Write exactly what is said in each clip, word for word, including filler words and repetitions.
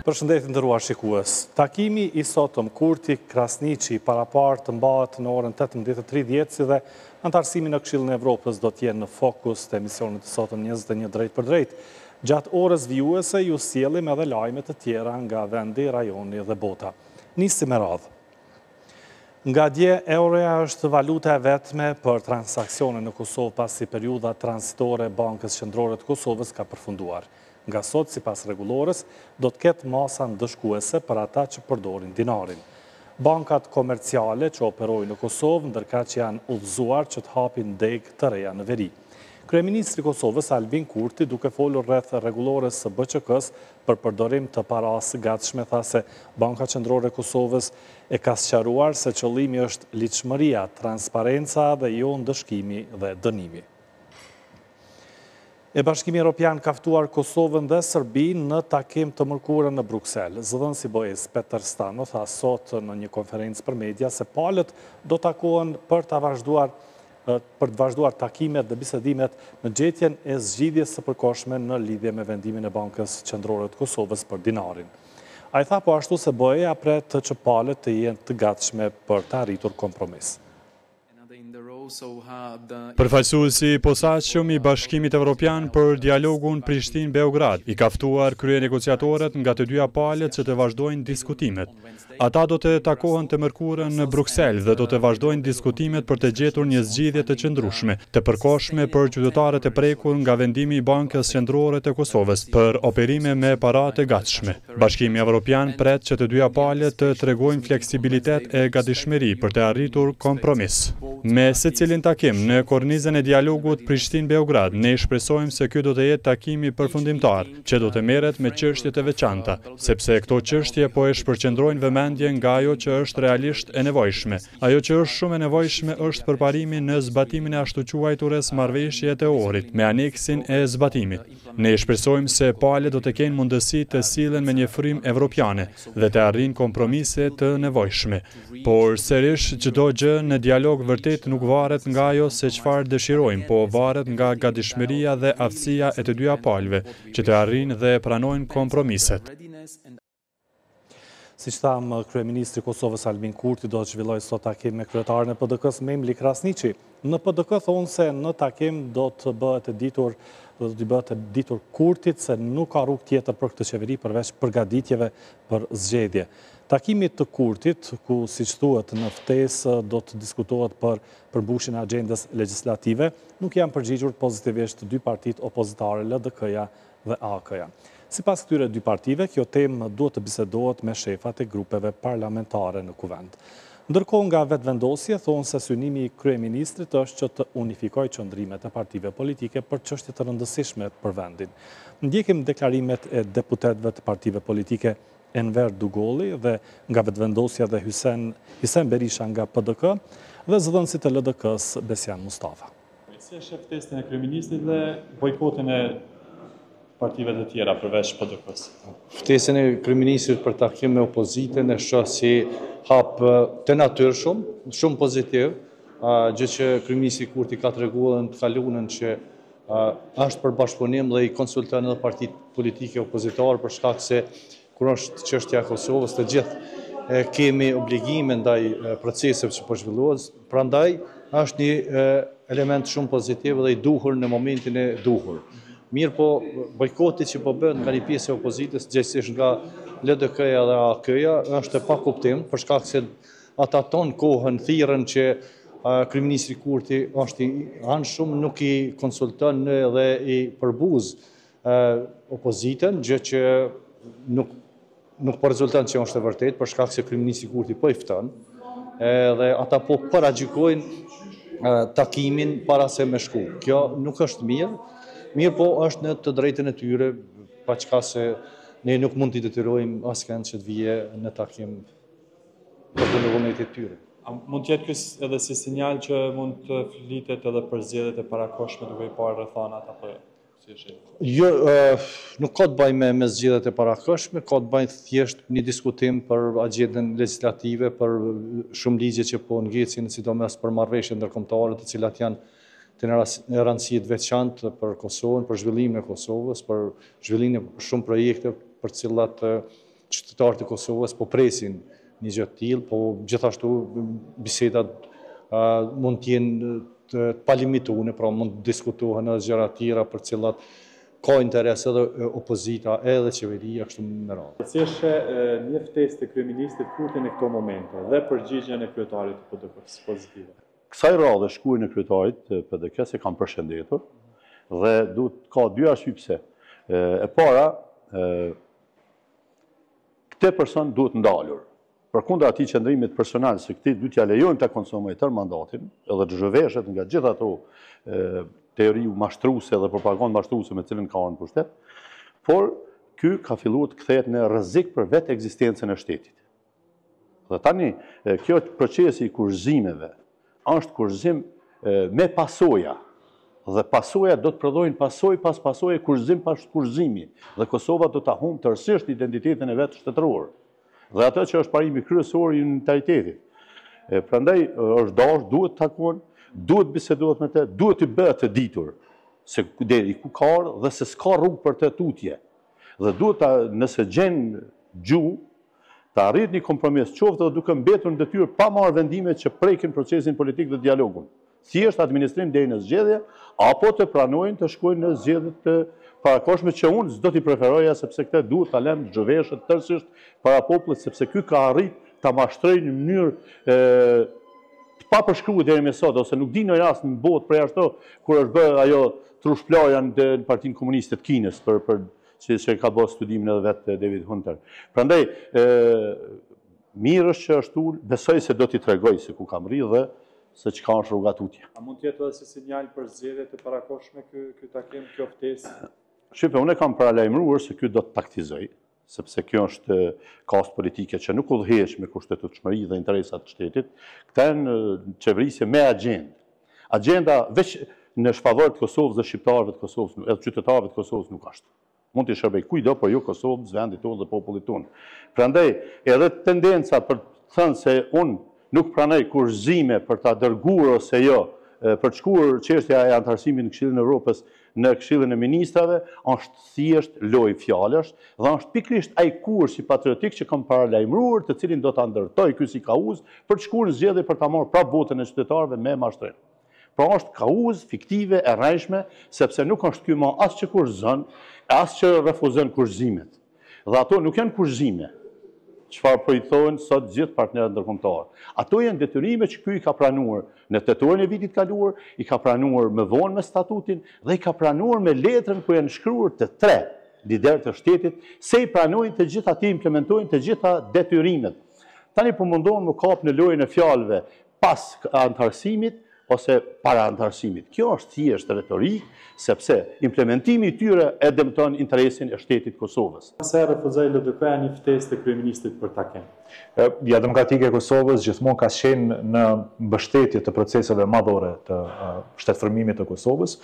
Përshëndetje nderuar shikues. Takimi i sotëm Kurti Krasniqi parapar të mbahet në orën tetëmbëdhjetë e tridhjetë si dhe antarësimi në Këshillin e Evropës do të jenë në fokus të emisionit të sotëm njëzet e një drejt për drejt. Gjatë orës vijuese ju sjellim edhe lajme të tjera nga vendi, rajoni dhe bota. Nisim me radhë. Nga dje, euroja është valuta e vetme për transaksione në Kosovë pasi periudha transitore e Bankës Qendrore të Kosovës ka përfunduar. Nga sot, si pas regulores, do të ketë masa ndëshkuese për ata që përdorin dinarin. Bankat komerciale që operojnë në Kosovë, ndërka që janë udhëzuar që të hapin degë të reja në veri. Kryeministri Kosovës Albin Kurti, duke folur rreth regulores së B Q K-s për përdorim të parasë gatshme, tha se Banka Qendrore e Kosovës e ka sqaruar se qëllimi është ligjshmëria, transparenca dhe jo ndëshkimi dhe dënimi. E Bashkimi Evropian ka ftuar Kosovën dhe Serbinë në takim të mërkurën në Bruksel. Zëdhënësi B E S Peter Stano tha sot në një konferencë për media se palët do takohen për të vazhduar për të vazhduar takimet dhe bisedimet në gjetjen e zgjidhjes së përkohshme në lidhje me vendimin e Bankës Qendrore të Kosovës për dinarin. Ai tha po ashtu se B E A pret që palët të jenë të gatshme për të arritur kompromis. Përfaqësuesi i posaçëm i Bashkimit Evropian për dialogun Prishtinë-Beograd i ka ftuar krye negociatorët nga të dyja palët që të vazhdojnë diskutimet. Ata do të takohen të mërkurën në Bruksel dhe do të vazhdojnë diskutimet për të gjetur një zgjidhje të qëndrueshme, të përkohshme për qytetarët e prekur nga vendimi i Bankës Qendrore të Kosovës për operime me para të gatshme. Bashkimi Evropian pret që të dyja palët të tregojnë fleksibilitet e gatishmëri për të arritur kompromis. Me secilin takim në kornizën e dialogut Prishtinë-Beograd, ne shpresojmë se ky do të jetë takimi përfundimtar, që do të merret me çështjet e veçanta, sepse këto çështje po e shpërqendrojnë vëmendjen nga ajo që është realisht e nevojshme. Ajo që është shumë e nevojshme është përparimi në zbatimin e ashtu quajturës marrëveshje të orit, me aneksin e zbatimit. Ne shpresojmë se palët do të kenë mundësi të sillen me një frym evropiane dhe të arrijnë kompromise të nevojshme. Por sërish çdo gjë në dialog vërtet nuk varet nga ajo se çfarë dëshirojmë, po varet nga gatishmëria dhe aftësia e të dyja palëve që të arrijnë dhe pranojnë kompromiset. Siç tham, kryeministri i Kosovës Albin Kurti do të zhvillojë sot takim me kryetaren e P D K-s Memli Krasniqi. Në P D K thonë se në takim do të bëhet e ditur do të bëhet e ditur Kurtit se nuk ka rrugë tjetër për këtë qeveri përveç përgatitjeve për zgjedhje. Takimi të Kurtit, ku siç thuhet në ftesë do të diskutohet për përmbushjen e agjendës legjislative, nuk janë përgjigjur pozitivisht dy partitë opozitare L D K-ja dhe A K-ja. Sipas këtyre dy partive, kjo temë duhet të bisedohet me shefat e grupeve parlamentare në kuvend. Ndërkohë nga vetëvendosje thonë se synimi i kryeministrit është që të unifikojë qëndrimet e partive politike për çështje të rëndësishme për vendin. Ndjekim deklarimet e deputetëve të partive politike Enver Dugolli dhe nga vetëvendosja dhe Hysen, Hysen Berisha nga P D K dhe zëdhënësit e L D K-s Besian Mustafa. Si e shef ftesën e kryeministrit dhe bojkotin e partive të tjera përveç P D K-s? Ftesën e kryeministrit për takim me opozitën e shoh si hap të natyrshëm, shumë pozitiv, gjë që kryeministri Kurti ka treguar në të kalunën që është për bashkëpunim dhe i konsulton edhe partitë politike opozitare për shkak se kur është çështja e Kosovës, të gjithë kemi obligime ndaj proceseve që po zhvillohen, prandaj është një element shumë pozitiv dhe i duhur në momentin e duhur. Mirë po, bojkoti që po bëhet nga një pjesë e opozitës, gjithsesi nga L D K-ja dhe A K-ja, është e pa kuptim, për shkak se ata tonë kohën thirrën që kryeministri Kurti është i anshëm, nuk i konsulton dhe i përbuz opozitën, gjë që nuk nuk po rezulton që është e vërtetë, për shkak se kryeministri Kurti po i fton, dhe ata po paragjykojnë takimin para se me shku. Kjo nuk është mirë, mirë po është në të drejtën e tyre, pa çka se ne nuk mund t'i detyrojmë askënd që të vije në takim për vullnetin e tyre. A mund të jetë ky edhe si sinjal që mund të flitet edhe për zgjedhjet e parakohshme duke i parë rrethanat apo jo? Jo, nuk ka të bëjë me, me zgjedhjet e parakohshme, ka të bëjë thjesht një diskutim për agjendën legjislative, për shumë ligje që po ngecin, sidomos për marrëveshjet ndërkombëtare, të cilat janë të rëndësi të veçantë për Kosovën, për zhvillimin e Kosovës, për zhvillimin e shumë projekte për të cilat qytetarët e Kosovës po presin një gjë të tillë, po gjithashtu bisedat mund të jenë të palimituara, pra mund të diskutohen edhe gjëra të tjera për cilat ka interes edhe opozita edhe qeveria kështu me radhë. Si është një ftesë të kryeministit Kurti në këto momente dhe përgjigjen e kryetarit të P D K-s pozitive? Kësaj radhe shkruajnë e kryetarit të P D K-s e kam përshëndetur dhe duhet ka dy arsye pse. E para, këte person duhet ndalur. Përkundër atij qëndrimit personal se këti duhet t'ja lejojmë ta konsumojë tërë mandatin, edhe të zhveshet nga gjithë ato teori mashtruese dhe propagandë mashtruese me cilën ka ardhur në pushtet, por ky ka filluar të kthehet në rrezik për vetë ekzistencën e shtetit. Dhe tani kjo procesi i kurzimeve është kurzim me pasoja. Dhe pasoja do të prodhojnë pasojë pas pasoje, kurzim pas kurzimi. Dhe Kosova do ta humbë tërësisht identitetin e vet shtetëror. Dhe atë që është parimi kryesor i unitetit. Prandaj është dash, duhet takuar, duhet bisedohet me të, duhet të bëhet të ditur se deri ku ka ardhur dhe se s'ka rrugë për të tutje. Dhe duhet ta, nëse gjen gjuhë, të arrit një kompromis qoftë dhe duke mbetur në detyrë pa marrë vendime që prekin procesin politik dhe dialogun. Thjesht administrim deri në zgjedhje, apo të pranojnë të shkojnë në zgjedhje të parakoshme që unë s'do t'i preferoja sepse këtë duhet ta lëmë zhveshët tërësisht para popullit sepse ky ka arrit ta mashtrojë në mënyrë të papërshkruar deri më sot ose nuk di në rast në botë për ashtu kur është bërë ajo trushplarja në Partinë Komuniste të Kinës për për që, që ka bërë studimin edhe vetë David Hunter. Prandaj mirë është që ashtu besoj se do t'i tregoj se ku kam rri dhe se çka është rruga tutje. A mund të jetë edhe si sinjal për zgjedhjet e parakoshme ky ky takim, kjo ftesë? Shqipe, unë e kam paralajmëruar se ky do të taktizoj, sepse kjo është kast politike që nuk udhëheq me kushtetutshmëri dhe interesat të shtetit. Këta janë qeverisje me agjendë. Agjenda veç në shfavor të Kosovës dhe shqiptarëve të Kosovës, edhe qytetarëve të Kosovës nuk është. Mund të shërbej kujdo, por jo Kosovës, vendit tonë dhe popullit tonë. Prandaj, edhe tendenca për të thënë se unë nuk pranoj kurzime për ta dërguar ose jo, për të shkuar çështja e antarësimit në Këshillin e Evropës në Këshillin e Ministrave, është thjesht lojë fjalësh dhe është pikërisht ai kursi patriotik që kam paralajmëruar, të cilin do ta ndërtoj ky si kauz për të shkuar në zgjedhje për ta marrë prapë votën e qytetarëve me mashtrim. Pra është kauz fiktive e rrejshme, sepse nuk është ky më as që kurzon, as që refuzon kurzimet. Dhe ato nuk janë kurzime, çfarë po i thonë sot gjithë partnerët ndërkombëtar. Ato janë detyrime që ky i ka pranuar në tetorin e vitit kaluar, i ka pranuar më vonë me statutin dhe i ka pranuar me letrën ku janë shkruar të tre liderë të shtetit se i pranojnë të gjitha ti implementojnë të gjitha detyrimet. Tani po mundohen më kap në lojën e fjalëve pas antarësimit ose para antarësimit. Kjo është thjesht retorik, sepse implementimi i tyre e dëmton interesin e shtetit Kosovës. Pse refuzoi L D K-ja një ftesë të kryeministit për takim? Ja Demokratike e Kosovës gjithmonë ka qenë në mbështetje të proceseve madhore të shtetërformimit të Kosovës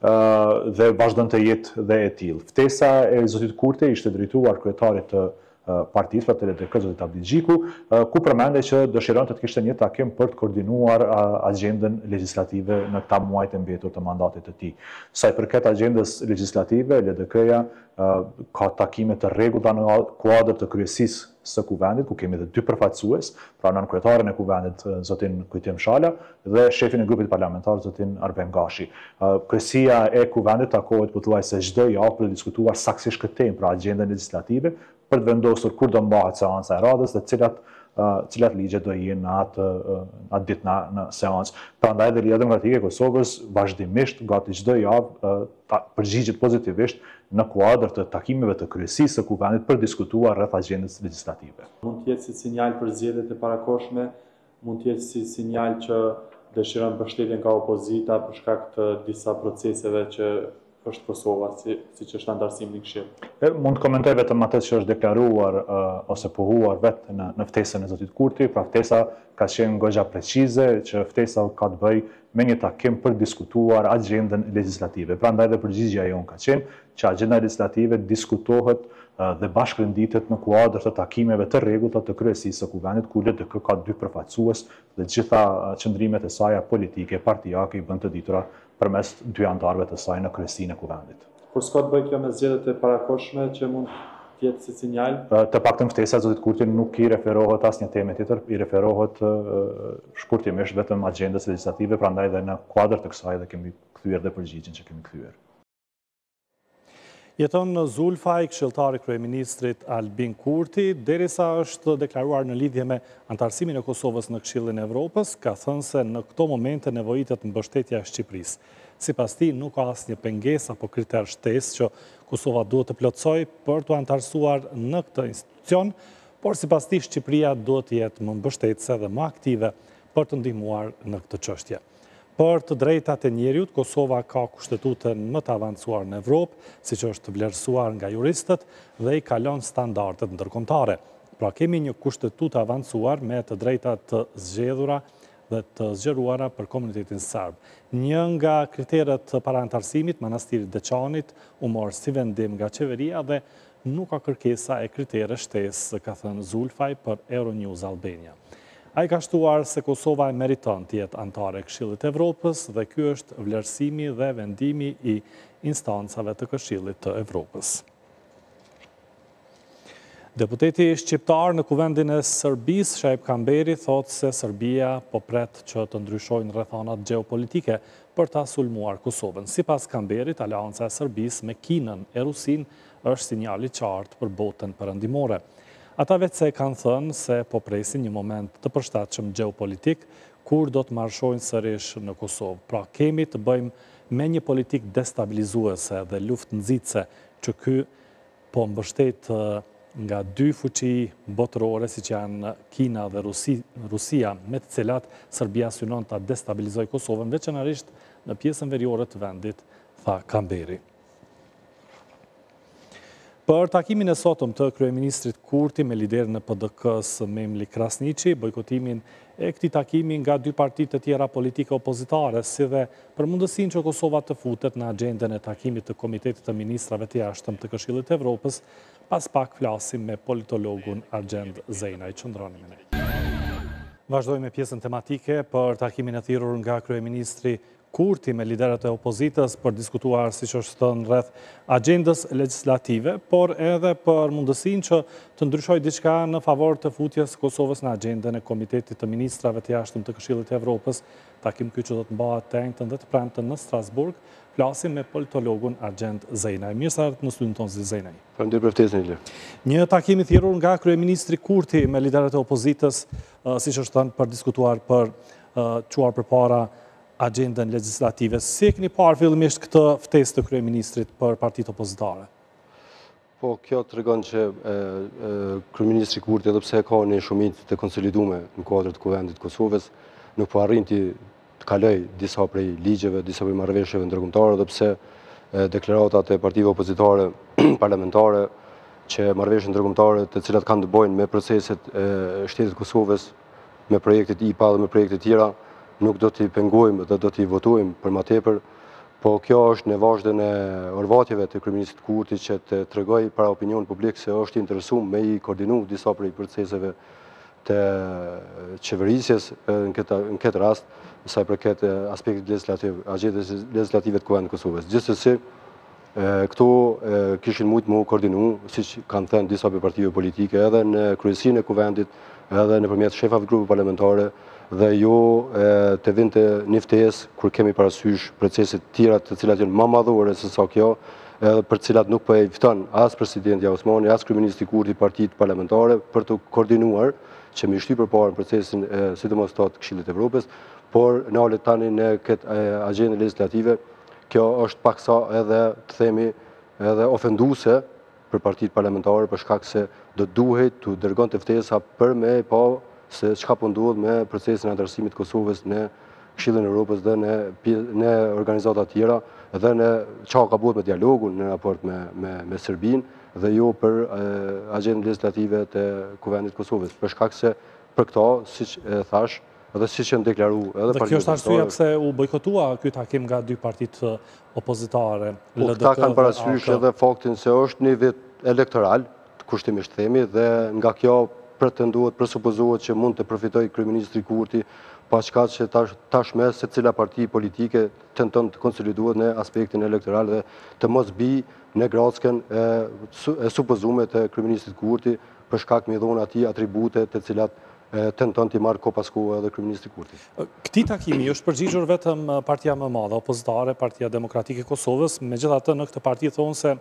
dhe vazhdon të jetë dhe e tillë. Ftesa e zotit Kurti ishte drejtuar kryetarit të partisë, pra të L D K, zotit Abdi Gjiku, ku përmendej që dëshiron të të kishte një takim për të koordinuar agjendën legislative në këta muaj të mbetur të mandatit të tij. Sa i përket agjendës legislative, L D K-ja ka takime të rregullta në kuadër të kryesisë së kuvendit, ku kemi dhe dy përfaqësues, pra nën kryetarin e kuvendit zotin Kujtim Shala dhe shefin e grupit parlamentar zotin Arben Gashi. Kryesia e kuvendit takohet pothuajse çdo javë për të diskutuar saktësisht këtë temë, pra agjendën legislative, për të vendosur kur do mbahet seanca e radhës dhe cilat cilat ligje do jenë në atë atë ditë në, në seancë. Prandaj dhe Liga Demokratike e Kosovës vazhdimisht gati çdo javë përgjigjet pozitivisht në kuadër të takimeve të kryesisë së kuvendit për diskutuar rreth agjendës legislative. Mund të jetë si sinjal për zgjedhjet e parakoshme, mund të jetë si sinjal që dëshiron mbështetjen nga opozita për shkak të disa proceseve që është Kosova, si, si që është antarësimi në Këshill. Mund të komentoj vetëm atë që është deklaruar uh, ose pohuar vetë në, në ftesën e zotit Kurti, pra ftesa ka qenë goxha precize, që ftesa ka të bëjë me një takim për diskutuar agjendën legislative. Prandaj dhe përgjigjja jonë ka qenë që agjenda legislative diskutohet uh, dhe bashkërenditet në kuadër të takimeve të rregullta të kryesisë së kuvendit, ku L D K ka dy përfaqësues dhe gjitha uh, qëndrimet e saj politike, partijake i bën të ditura përmes dy anëtarëve të saj në kryesinë e kuvendit. Por s'ka të bëjë kjo me zgjedhjet e parakoshme që mund tjetë si sinjal? Të paktën ftesa e zotit Kurti nuk i referohet asnjë teme tjetër, i referohet shkurtimisht vetëm agjendës legislative, prandaj dhe në kuadër të kësaj dhe kemi kthyer dhe përgjigjen që kemi kthyer. Jeton në Zulfaj, këshilltari kryeministrit Albin Kurti, derisa është deklaruar në lidhje me antarësimin e Kosovës në Këshillin e Evropës, ka thënë se në këto momente nevojitet mbështetja e Shqipërisë. Sipas tij, nuk ka asnjë pengesë apo kriter shtesë që Kosova duhet të plotësojë për të antarësuar në këtë institucion, por sipas tij Shqipëria duhet të jetë më mbështetëse dhe më aktive për të ndihmuar në këtë çështje. Për të drejtat e njerëzit, Kosova ka kushtetutën më të avancuar në Evropë, siç është vlerësuar nga juristët dhe i kalon standardet ndërkombëtare. Pra kemi një kushtetutë të avancuar me të drejtat të zgjedhura dhe të zgjeruara për komunitetin serb. Një nga kriteret para antarësimit, manastiri Deçanit, u mor si vendim nga qeveria dhe nuk ka kërkesa e kritere shtesë, ka thënë Zulfaj për Euronews Albania. Ai ka shtuar se Kosova e meriton të jetë antare e Këshillit të Evropës dhe ky është vlerësimi dhe vendimi i instancave të Këshillit të Evropës. Deputeti shqiptar në kuvendin e Serbisë, Shaip Kamberi, thotë se Serbia po pret që të ndryshojnë rrethanat gjeopolitike për ta sulmuar Kosovën. Sipas Kamberit, aleanca e Serbisë me Kinën e Rusinë është sinjal i qartë për botën perëndimore. Ata vetë se kanë thënë se po presin një moment të përshtatshëm gjeopolitik, kur do të marshojnë sërish në Kosovë. Pra kemi të bëjmë me një politik destabilizuese dhe luftë nxitse që ky po mbështet nga dy fuqi botërore, siç janë Kina dhe Rusi, Rusia, me të cilat Serbia synon ta destabilizojë Kosovën, veçanërisht në pjesën veriore të vendit, tha Kamberi. Për takimin e sotëm të kryeministrit Kurti me liderin e P D K-s Memli Krasniqi, bojkotimin e këtij takimi nga dy partitë të tjera politike opozitare, si dhe për mundësinë që Kosova të futet në agjendën e takimit të Komitetit të Ministrave të Jashtëm të Këshillit të Evropës, pas pak flasim me politologun Argjend Zejnaj. Qëndroni me ne. Vazhdojmë me pjesën tematike për takimin e thirrur nga kryeministri Kurti me liderët e opozitës për diskutuar, siç është thënë, rreth agjendës legislative, por edhe për mundësinë që të ndryshojë diçka në favor të futjes Kosovës në agjendën e Komitetit të Ministrave të Jashtëm të Këshillit të Evropës, takim ky që do të mbahet të enjtën dhe të premten në Strasburg. Flasim me politologun Argjend Zejnaj. Mirë se ardhët në studion tonë, zi Zejnaj. Faleminderit për ftesën, Ilir. Një takim i thirrur nga kryeministri Kurti me liderët e opozitës, siç është thënë, për diskutuar për çuar përpara agjendën legislative. Si e keni parë fillimisht këtë ftesë të kryeministrit për partitë opozitare? Po, kjo tregon që kryeministri Kurti, edhe pse ka një shumicë të konsoliduar në kuadër të kuvendit të Kosovës, nuk po arrin të kaloj disa prej ligjeve, disa prej marrëveshjeve ndërkombëtare, edhe pse deklaratat e partive opozitare parlamentare që marrëveshje ndërkombëtare të cilat kanë të bëjnë me proceset e shtetit të Kosovës, me projektet I P A dhe me projekte tjera, nuk do t'i pengojmë dhe do t'i votojmë për ma tepër, po kjo është në vazhdën e orvatjeve të kryeministit Kurti që të tregoj para opinion publik se është interesuar me i koordinu disa prej proceseve të qeverisjes në këtë rast, sa i përket aspektit legislativ, agjendës legislative të Kuvendit të Kosovës. Gjithsesi, këto kishin mujtë mu koordinu, siç kanë thënë disa prej partive politike, edhe në kryesinë e Kuvendit, edhe nëpërmjet shefave grupe parlamentare, dhe jo të vinte një ftesë kur kemi parasysh proceset tjera të cilat janë më madhore se sa kjo, edhe për cilat nuk po e fton as presidenti Osmani, as kryeministri Kurti partitë parlamentare për të koordinuar që me shtyp përpara procesin sidomos të Këshillit të Evropës, por në alet tani në këtë agjendë legislative, kjo është paksa edhe të themi edhe ofenduese për partitë parlamentare për shkak se do duhet të dërgonte ftesa për me pa se çka po ndodh me procesin e antarësimit të Kosovës në Këshillin e Evropës dhe në në organizata të tjera dhe në çka ka bëhet me dialogun në raport me me me Serbinë dhe jo për agjendën legislative të Kuvendit të Kosovës. Për shkak se për këto, siç e thash, edhe siç janë deklaruar edhe partitë. Dhe kjo është arsyeja pse u bojkotua ky takim nga dy partitë opozitare. Po këta kanë parasysh edhe faktin se është një vit elektoral, kushtimisht themi, dhe nga kjo pretenduohet, presupozohet që mund të përfitojë kryeministri Kurti pa qka që tashme se cila parti politike tenton të konsoliduat në aspektin elektoral dhe të mos bi në gracken e supozume të kryeministit Kurti për shkak me dhona ati atribute të cilat tenton t'i marrë ko pas ko edhe kryeministi Kurti. Këti takimi është përgjigjur vetëm partia më madhe, opozitare, Partia Demokratike e Kosovës, megjithatë në këtë parti thonë se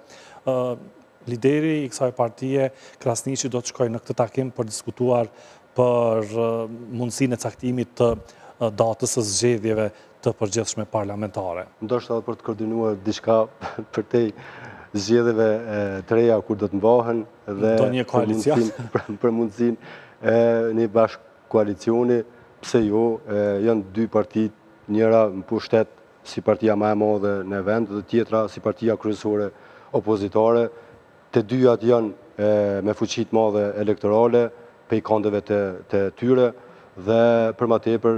lideri i kësaj partije, Krasniqi, do të shkojë në këtë takim për diskutuar për mundësinë e caktimit të datës së zgjedhjeve të përgjithshme parlamentare. Ndoshta edhe për të koordinuar diçka për te zgjedhjeve të reja kur do të mbahen dhe për mundësinë e një bashkë koalicioni, pse jo, janë dy partit, njëra në pushtet si partia më e madhe në vend dhe tjetra si partia kryesore opozitare. Të dyjat janë me fuqit madhe elektorale, pejkandeve të tyre, dhe për ma tepër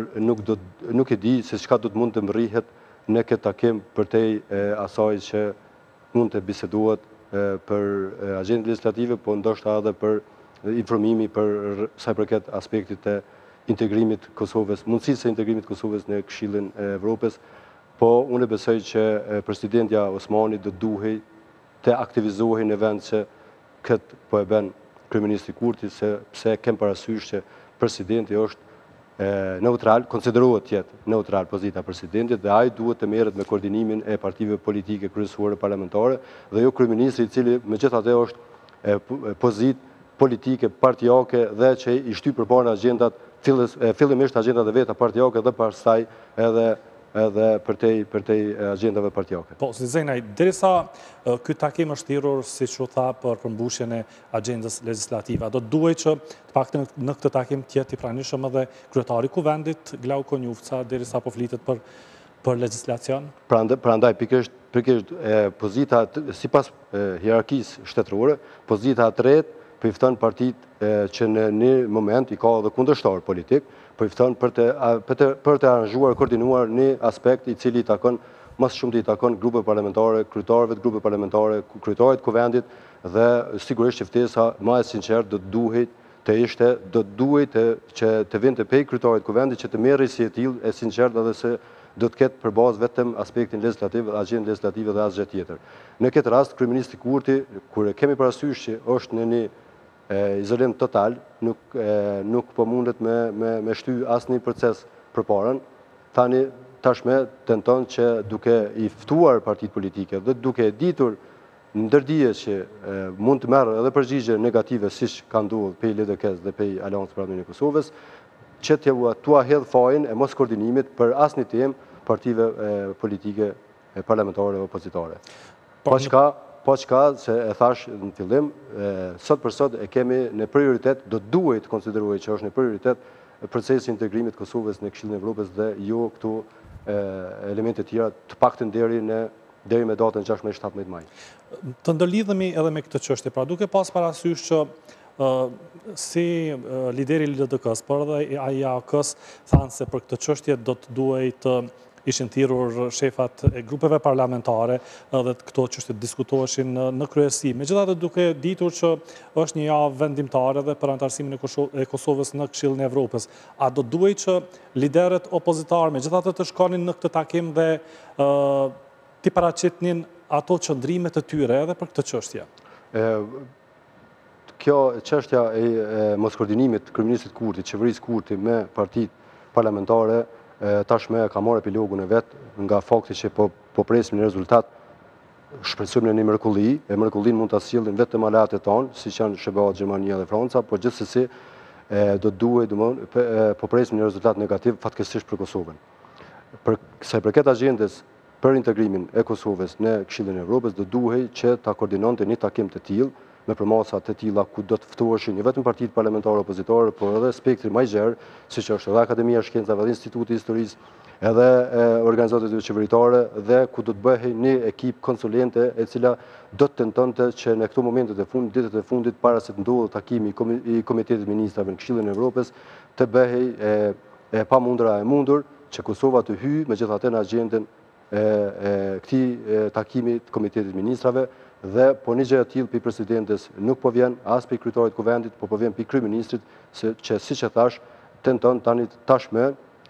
nuk e di se çka do të mund të mbërrihet në këtë takim për te asaj që mund të biseduhet për agendën legislative, po ndoshta edhe për informimi për sa i përket aspektit të integrimit Kosovës, mundësisë e integrimit Kosovës në Këshillin e Evropës, po unë besoj që presidentja Osmani do duhej të aktivizohej në vend që këtë po e ben kryeministri Kurti, sepse kem parasysh që presidenti është neutral, konsiderohet tjetë neutral pozita presidentit dhe ai duhet të merret me koordinimin e partive politike kryesore parlamentare dhe jo kryeministri i cili megjithatë është pozitë politike partijake dhe që i shtyp përpara agendat, fillimisht agendat e veta partijake dhe pastaj edhe edhe për te agendave partijake. Po, si Zenaj, derisa këtë takim është thirrur, si që tha, për përmbushjen e agendës legislative, do të duhet që të paktën në këtë takim tjetë i pranishëm edhe kryetari i kuvendit, Glauko Njufca, derisa po flitet për për legjislacion? Prandaj, pikërisht pozita, sipas hierarkisë shtetërore, pozita e tretë përfton partit që në një moment i ka edhe kundërshtar politik, përfton për të aranjuar, koordinuar një aspekt i cili i takon, mas shumë të i takon grupe parlamentare, kryetarëve të grupe parlamentare, kryetarit kuvendit dhe sigurisht që ftesa më e sinqert do të duhet të ishte, do të duhet që të vinte pej kryetarit kuvendit që të merri si e tillë e sinqert edhe se do të ketë përbazë vetëm aspektin legislativ, agendën legislative dhe asgjë tjetër. Në këtë rast, kryeministri Kurti, kur e kemi parasysh që është në një izolim total, nuk po mundet me shty asë një proces përparen, tani tashme tenton që duke i ftuar partit politike dhe duke ditur në ndërdije që mund të merë edhe përgjigje negative si që ka ndodhur pej L D K-s dhe pej Aleancës për Ardhurimin e Kosovës, që t'ua hedh fajin e mos koordinimit për asë një temë partive politike parlamentare dhe opozitare. Po qka Po qka, se e thash në fillim, sot për sot e kemi në prioritet, do duhet të konsideruaj që është në prioritet procesi integrimit Kosovës në Këshillin e Evropës dhe jo këtu elemente tjera të paktën deri deri me datën gjashtëdhjetë e shtatëdhjetë maj. Të ndërlidhemi edhe me këtë çështje, pra duke pas parasysh që si lideri i L D K-s, por edhe A I A K-s thanë se për këtë çështje do të duhet të ishin thirrur shefat e grupeve parlamentare edhe këto çështje diskutoheshin në kryesi. Megjithatë duke ditur që është një javë vendimtare dhe për antarësimin e Kosovës në Këshillin e Evropës, a do duhet që liderët opozitarë megjithatë të shkonin në këtë takim dhe t'i paraqitnin ato qëndrimet e tyre edhe për këtë çështje? Kjo çështja e moskoordinimit të kryeministit Kurti, qeverisë Kurti me partitë parlamentare tashme ka marrë epilogun e vetë nga fakti që po presim një rezultat, shpresojmë në një mrekulli, e mrekullin mund të asillin vetëm aleatë tonë, si që janë S B A, Gjermania dhe Franca, por gjithsesi do duhet, po presim një rezultat negativ fatkeqësisht për Kosovën. Për sa i përket agendës për integrimin e Kosovës në Këshillin e Evropës, do duhet që ta koordinonte një takim të tillë me përmasa të tilla ku do të ftoheshin jo vetëm partitë parlamentare opozitare, por edhe spektri më i gjerë, siç është edhe Akademia e Shkencave dhe Instituti i Historisë, edhe organizatat qeveritare dhe ku do të bëhej një ekip konsulente e cila do të tentonte që në këto momentet e fundit, ditët e fundit para se të ndodhë takimi i Komitetit Ministrave në Këshillin e Evropës, të bëhej e pamundra e mundur që Kosova të hyjë megjithatë në agjendën e këtij takimi të Komitetit Ministrave. Dhe po një gjë e tillë për presidentes nuk po vjen as për kryetarit kuvendit, po po vjen për kryeministrit, që siç e thash, tenton tani tashmë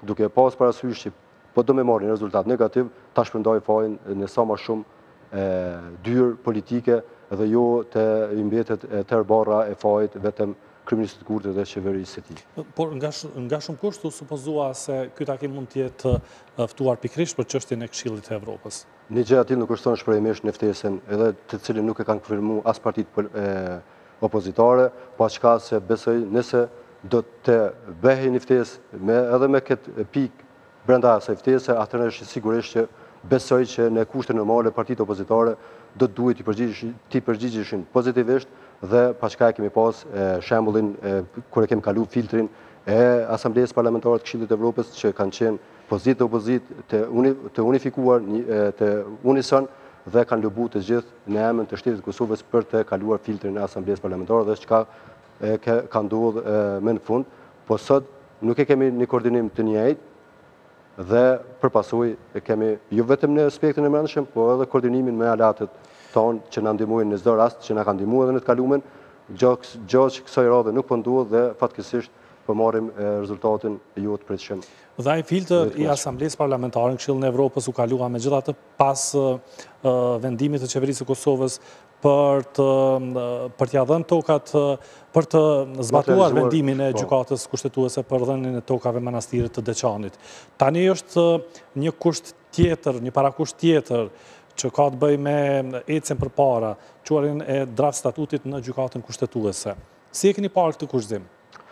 duke pas parasysh që po do me marrin rezultat negativ, ta shpërndaj fajin në sa më shumë dyrë politike dhe jo të imbetet e tërë barra e fajit vetëm kryeministit të Kurtit dhe qeverisë së tij. Por nga shumë kushtu supozua se ky takim mund të jetë ftuar pikërisht për çështjen e Këshillit të Evropës. Një gjë aty nuk kushton shprehimisht në ftesën, edhe të cilin nuk e kanë konfirmuar as partitë opozitare, pa çka se besoj nëse do të bëhej një ftesë me edhe me këtë pikë brenda asaj ftese, atëherë është sigurisht që besoj që në kushte normale partitë opozitare do të duhet të përgjigjeshin pozitivisht dhe pa çka e kemi pas shembullin kur e kemi kalu filtrin e Asamblesë Parlamentare të Këshillit të Evropës që kanë qenë pozitë opozitë të, uni, të unifikuar, të unison dhe kanë lobu të gjithë në emën të Shtetit të Kosovës për të kaluar filtrin e Asamblesë Parlamentare dhe çka ka ndodhur më në fund, po sot nuk e kemi një koordinim të njëjtë dhe përpasuj e kemi jo vetëm në aspektin e brendshëm, po edhe koordinimin me aleatët tonë që na ndihmojnë në çdo rast, që na kanë ndihmuar edhe në të kalumen, gjë që kësaj radhe nuk po ndodh dhe fatkeqësisht po marrim rezultatin jo të pritshëm. Dhe ai filtër i Asamblesë Parlamentare në Këshillin e Evropës u kalua megjithatë pas vendimit të qeverisë së Kosovës për të për t'ia dhënë tokat, për të zbatuar vendimin e gjykatës kushtetuese për dhënien e tokave manastirit të Deçanit. Tani është një kusht tjetër, një parakusht tjetër që ka të bëjë me ecjen përpara, quarjen e draft statutit në gjykatën kushtetuese. Si e keni parë këtë kushtzim?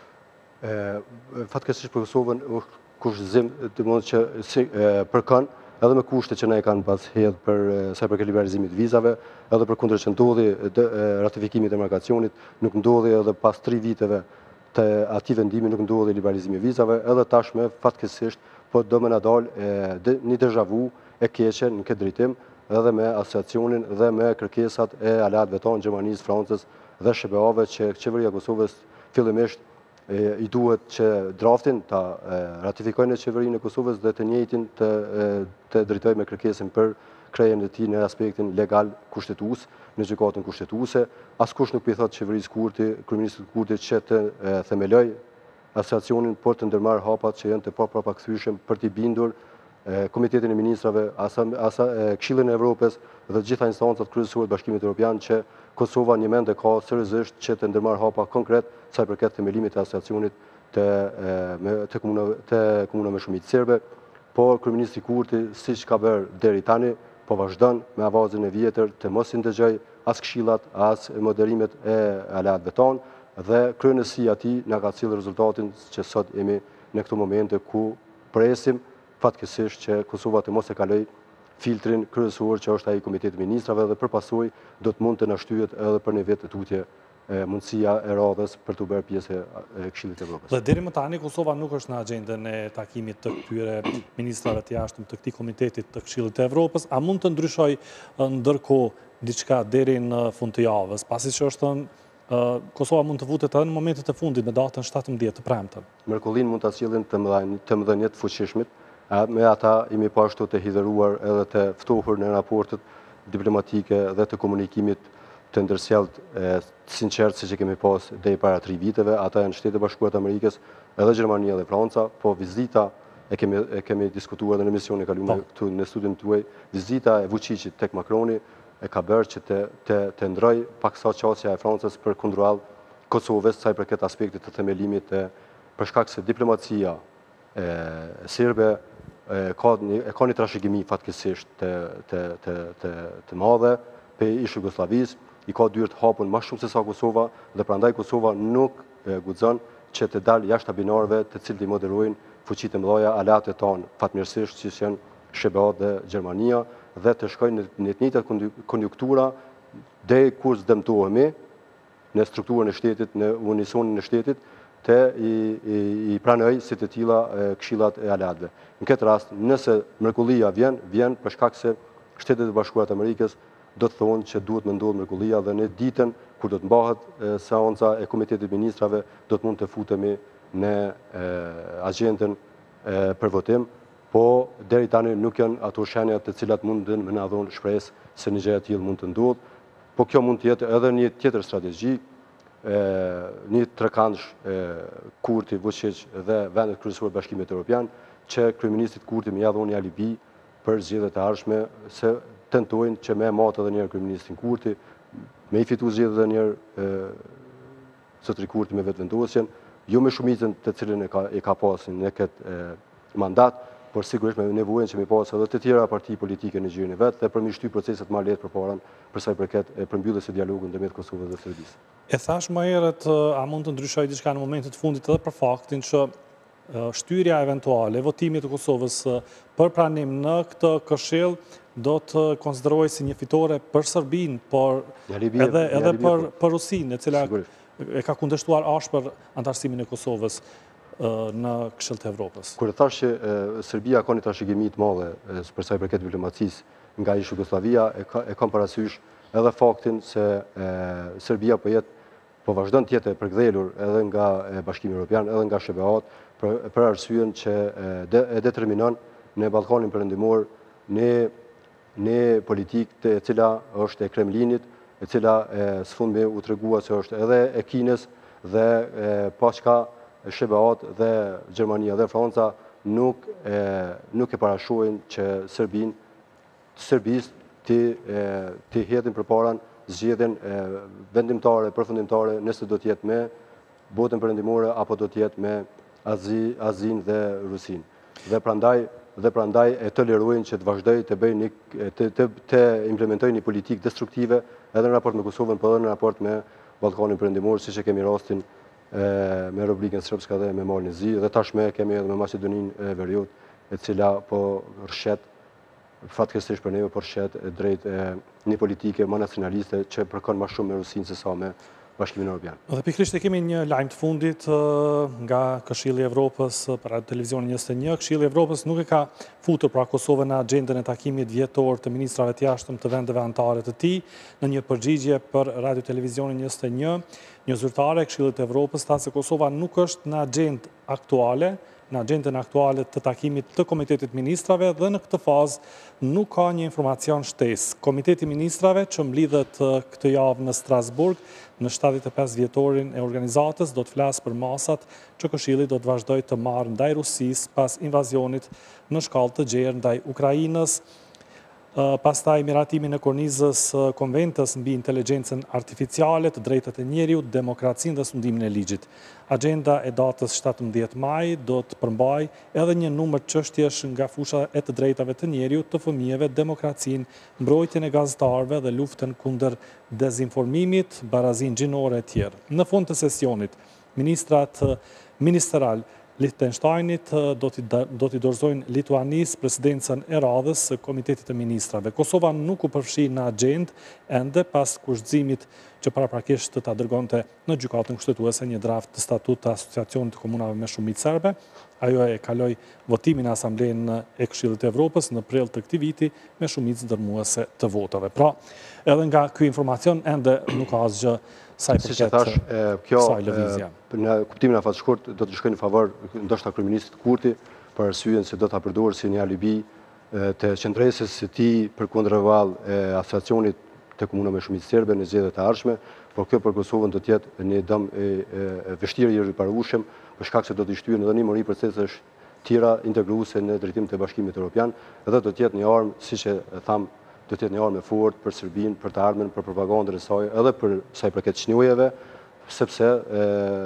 Fatkeqësisht për Kosovën kushtzim të mund që si, përkën edhe me kushte që ne kanë pas hedh për sa i përket liberalizimit vizave, edhe për kundër që ndodhi ratifikimit e demarkacionit, nuk ndodhi edhe pas tri viteve të atij vendimi nuk ndodhi liberalizimi i vizave, edhe tashmë fatkeqësisht po do më na dalë një deja vu e keqe në këtë drejtim, edhe me asociacionin dhe me kërkesat e aleatëve tonë Gjermanisë, Francës dhe S B A-ve që qeveria e Kosovës fillimisht i duhet që draftin ta ratifikojnë në qeverinë e Kosovës dhe të njëjtin të, të drejtojë me kërkesën për krejën e tij në aspektin legal kushtetues në gjykatën kushtetuese. Askush nuk i thotë qeverisë Kurti, kryeministit Kurtit që të themeloj asociacionin por të ndërmarrë hapat që janë të paprakthyer për t'i bindur Komitetin e Ministrave, asa, asa, Këshillin e Evropës dhe gjitha instancat kryesore të Bashkimit Evropian që Kosova një mend e ka seriozisht që të ndërmarrë hapa konkret sa i përket themelimit të asociacionit të, të, komuna, të komuna me shumicë serbe, por kryeministri Kurti, siç ka bërë deri tani, po vazhdon me avazin e vjetër të mos i ndëgjoj as këshillat, as moderimet e aleatëve tonë dhe kryeniësia e tij na ka cilë rezultatin që sot jemi në këto momente ku presim fatkeqësisht që Kosova të mos e kaloj filtrin kryesor që është ai Komiteti i Ministrave dhe përpasuj do të mund të na shtyhet edhe për një vetë tutje mundësia e radhës për të bërë pjesë e Këshillit të Evropës. Dhe deri më tani Kosova nuk është në agjendën e takimit të këtyre ministrave të jashtëm të këtij Komitetit të Këshillit të Evropës, a mund të ndryshojë ndërkohë diçka deri në fund të javës, pasi që është Kosova mund të futet edhe në momentet e fundit me datën shtatëmbëdhjetë të premten. Mrekullin mund ta sjellin të mëdhenjet të fuqishmit. Me ata imi pashtu të hidhëruar edhe të ftohur në raportet diplomatike dhe të komunikimit të ndërsjellët sinqert si që kemi pas deri para tri viteve. Ata janë Shtetet e Bashkuara të Amerikës, edhe Gjermania dhe Franca, po vizita e kemi, e kemi diskutuar edhe në emisionin e kaluar këtu në studion tuaj, vizita e Vučićit tek Macroni e ka bërë që të, të, të ndroj paksa qasja e Francës për kundërvallë Kosovës sa i përket aspektit të themelimit e për shkak se diplomacia e serbe e ka një, e ka një trashëgimi fatkeqësisht të, të, të, të, të madhe për ish Jugosllavisë, i ka dyert hapur më shumë se sa Kosova dhe prandaj Kosova nuk guxon që të dalë jashtë binarëve të cilët i moderojnë fuqitë e mëdha aleatët tonë fatmirësisht që janë S B A dhe Gjermania dhe të shkojnë në të njëjtat konjunktura deri kur dëmtohemi në strukturën e shtetit, në unisonin e shtetit, të i, i, i pranoj si të tilla këshillat e aleatëve. Në këtë rast, nëse mrekullia vjen, vjen për shkak se Shtetet e Bashkuara të Amerikës do të thonë që duhet me ndodhë mrekullia dhe në ditën kur do të mbahet seanca e Komitetit të Ministrave do të mund të futemi në agjendën për votim, po deri tani nuk janë ato shenja të cilat mundin me na dhonë shpresë se një gjë e tillë mund të ndodhë, po kjo mund të jetë edhe një tjetër strategji, një trekëndsh Kurti, Vučić dhe vendet kryesorë të Bashkimit Evropian, që kryeministit Kurti më ja dhoni alibi për zgjedhjet e ardhshme, se tentojnë që me matë edhe njerë kryeministin Kurti, me i fitu zgjedhjet edhe njerë zotëri Kurti me vetëvendosjen, jo me shumicën të cilën e ka, e ka pasin në këtë mandat, por sigurisht me nevojën që me pasë edhe të tjera parti politike në gjirin e vetë dhe përmi shty proceset ma letë për paran përsa i përket përmbylljes së dialogut ndërmjet Kosovës dhe Serbisë. E thash më herët, a mund të ndryshoj diçka në momentet fundit edhe për faktin që shtyrja eventuale, votimit të Kosovës për pranim në këtë këshill do të konsiderojë si një fitore për Serbinë, por edhe, edhe për, për Rusinë, e cila e ka kundërshtuar ashpër antarësimin e Kosovës në Këshill të Evropës. Kur e thash që Serbia ka një trashëgimi të madhe për sa i përket diplomacisë nga ish Jugosllavia, e, ka, e kam parasysh edhe faktin se e, Serbia po jetë po vazhdon të jetë e përkthjelur edhe nga Bashkimi Evropian, edhe nga S B A për, për arsyen që e, de, e determinon në Ballkanin Perëndimor në në politikë e cila është e Kremlinit, e cila e, së fundmi u tregua se është edhe e Kinës dhe e, paçka S B A dhe Gjermania dhe Franca nuk e, nuk e parashojnë që Serbin, Serbisë të, të hedhin përpara zgjedhjen vendimtare, përfundimtare, nëse do të jetë me botën perëndimore apo do të jetë me Azi, Azin dhe Rusin. Dhe prandaj dhe prandaj e tolerojnë që të vazhdojë të bëjnë të, të, të implementojnë një politikë destruktive edhe në raport me Kosovën, por edhe në raport me Ballkanin Perëndimor, siç e kemi rastin e, me Republikën Srpska dhe me Malin e Zi, dhe tashmë kemi edhe me Maqedoninë e Veriut, e cila po rrshet fatkeqësisht për neve, por rrshet drejt e, një politike më nacionaliste që përkon më shumë me Rusinë se sa me Bashkimin Evropian. Dhe pikërisht e kemi një lajm të fundit nga Këshilli i Evropës për televizionin njëzet e një. Këshilli i Evropës nuk e ka futur pra Kosovën në agjendën e takimit vjetor të ministrave të jashtëm të vendeve anëtare të tij. Në një përgjigje për radio televizionin njëzet e një, një zyrtare e Këshillit të Evropës tha se Kosova nuk është në agjendë aktuale, në agjendën aktuale të takimit të Komitetit Ministrave dhe në këtë fazë nuk ka një informacion shtesë. Komiteti Ministrave që mblidhet këtë javë në Strasburg në shtatëdhjetë e pesë vjetorin e organizatës do të flasë për masat që Këshilli do të vazhdoj të marrë ndaj Rusisë pas invazionit në shkallë të gjerë ndaj Ukrainës. Pastaj miratimin e kornizës konventës mbi inteligjencën artificiale, të drejtat e njeriut, demokracinë dhe sundimin e ligjit. Agenda e datës shtatëmbëdhjetë maj do të përmbaj edhe një numër çështjesh nga fusha e të drejtave të njeriut, të fëmijëve, demokracinë, mbrojtjen e gazetarëve dhe luftën kundër dezinformimit, barazinë gjinore e tjerë. Në fund të sesionit, ministrat ministeral Liechtensteinit do t'i dorëzojnë Lituanisë presidencën e radhës së Komitetit të Ministrave. Kosova nuk u përfshi në agjendë ende pas kushtëzimit që paraprakisht të ta dërgonte në gjykatën kushtetuese një draft të statut të Asociacionit të Komunave me Shumicë Serbe. Ajo e kaloi votimin e Asamblenë e Këshillit të Evropës në prill të këtij viti me shumicë dërmuese të votave. Pra, edhe nga ky informacion ende nuk ka asgjë sa i përket kësaj lëvizje. Në kuptimin e afatshkurt do të shkojnë në favor ndoshta kryeministit Kurti për arsyen se do ta përdorë si një alibi të qendresës së tij për kundërvall e asociacionit të komunave me shumicë serbe në zgjedhjet e ardhshme, por kjo për Kosovën do të jetë një dëm e, e vështirë i riparueshëm për shkak se do të shtyhen edhe një mori procesesh tjera integruese në drejtim të Bashkimit Evropian, edhe do të jetë një armë, siç e tham, do të jetë një armë e fortë për Serbinë, për të ardhmen, për propagandën e saj, edhe për sa i përket çnujeve, sepse e,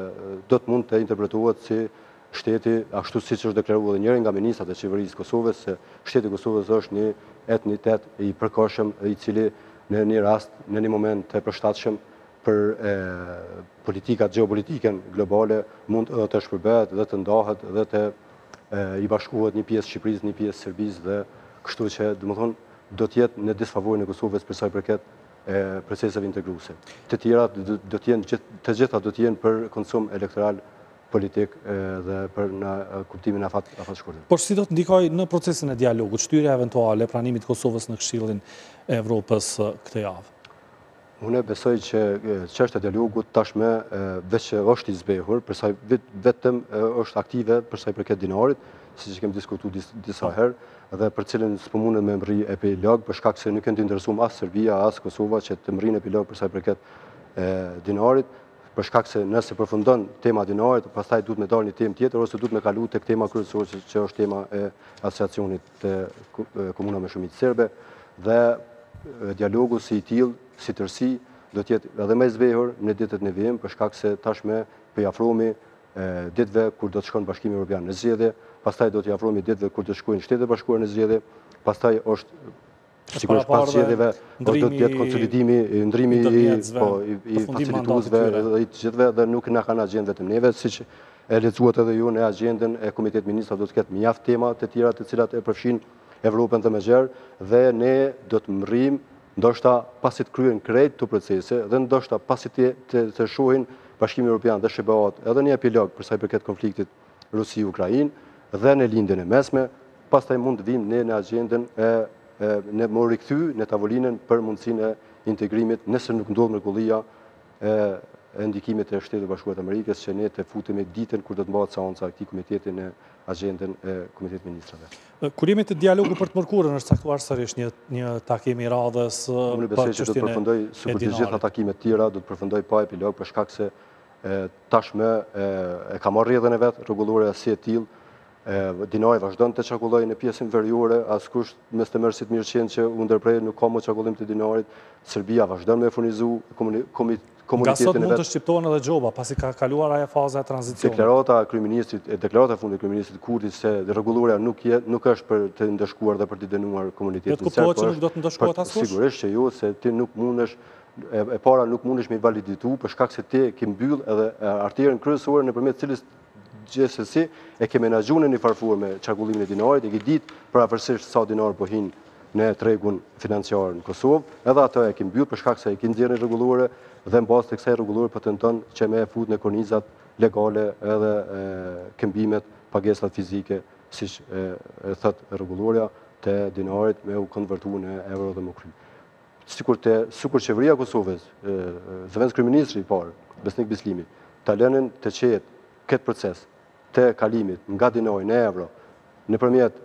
do të mund të interpretohet si shteti, ashtu siç është deklaruar edhe njëri nga ministrat e qeverisë Kosovës, se shteti i Kosovës është një etnitet i përkohshëm i cili në një rast, në një moment të përshtatshëm për e, politikat geopolitiken globale mund edhe të shpërbehet dhe të ndahet dhe të e, i bashkohet një pjesë Shqipërisë, një pjesë Serbisë dhe kështu që domethënë do të jetë në disfavorin e Kosovës për sa i përket e, proceseve integruese. Të tjera do të jenë të gjitha do të jenë për konsum elektoral politik e, dhe për në kuptimin e afat afatshkurtit. Por si do të ndikojë në procesin e dialogut, shtyrja eventuale pranimit të Kosovës në Këshillin e Evropës këtë javë? Unë besoj që çështja e dialogut tashmë veç është i zbehur, përsa vetëm është aktive për sa i përket dinarit, siç kemi diskutuar disa herë, dhe për cilën s'po mundet me mri epilog, për shkak se nuk janë të interesuar as Serbia as Kosova që të mrinë epilog për sa i përket dinarit. për shkak se nëse përfundon tema dinarit, pastaj duhet me dalë një temë tjetër, ose duhet me kalu tek tema kryesore që është tema e asociacionit të komuna me shumicë serbe, dhe dialogu si i tillë, si tërësi, do të jetë edhe më i zbehur në ditët në vijim, për shkak se tashmë po i afrohemi ditëve kur do të shkon Bashkimi Evropian në zgjedhje, pastaj do t'i afrohemi ditëve kur do të shkojnë Shtetet e Bashkuara në zgjedhje, pastaj është sigurisht pas zgjedhjeve do të jetë konsolidimi, ndrimi i facilituesve dhe i të gjithëve, dhe nuk na kanë agjendën vetëm neve, siç e lexuat edhe ju në agjendën e Komitetit Ministrave do të ketë mjaft tema të tjera të cilat e përfshin Evropën të mëgjerë, dhe ne do të mrrim ndoshta pasi të kryen krejt të procese, dhe ndoshta pasi të shohin Bashkimi Evropian dhe S B A-t edhe një epilog për sa i përket konfliktit Rusi-Ukrainë dhe në lindjen e mesme, pastaj mund të vim ne në agjendën e ne më rikthy në tavolinën për mundësinë e integrimit, nëse nuk ndodh mrekullia e ndikimit të Shtetit Bashkuar të Amerikës, që ne të futemi ditën kur do të mbahet seanca e këtij komiteti në agjendën e Komitetit të Ministrave. Kur jemi të dialogu për të mërkurën, është caktuar sërish një një takim i radhës Unë besoj që do të përfundoj sikur të gjitha takimet tjera, do të përfundoj pa epilog për shkak se tashmë e ka marrë rrjedhën e vet rregullore si e tillë. Dinari vazhdon të çarkullojë në pjesën veriore, askush mes të mërësit mirë qenë që u ndërprej nuk ka më çarkullim të dinarit. Serbia vazhdon me furnizu komunitetin e vet. Nga sot mund të shqiptohen edhe gjoba, pasi ka kaluar ajo faza e tranzicionit. Deklarata e kryeministrit, deklarata e fundit e kryeministrit Kurti se rregulloria nuk nuk është për të ndëshkuar dhe për të dënuar komunitetin serb. Kuptohet që nuk do të ndëshkohet askush? Sigurisht që jo, se ti nuk mundesh e para nuk mundesh me validitu për shkak se ti ke mbyll edhe arterën kryesore nëpërmjet cilës gjithsesi e ke menaxhuar në një farë me çarkullimin e dinarit, e ke ditë parafersisht sa dinar po hin në tregun financiar në Kosovë, edhe ato e ke mbyll për shkak se e ke nxjerrë rregullore dhe mbas të kësaj rregullore po tenton që me fut në kornizat legale edhe këmbimet, pagesat fizike, siç e thot rregulloria të dinarit me u konvertuar në euro dhe më kry. Sikur të sikur qeveria e Kosovës, zëvendës kryeministri i parë, Besnik Bislimi, ta lënin të çet këtë proces të kalimit nga dinari në euro nëpërmjet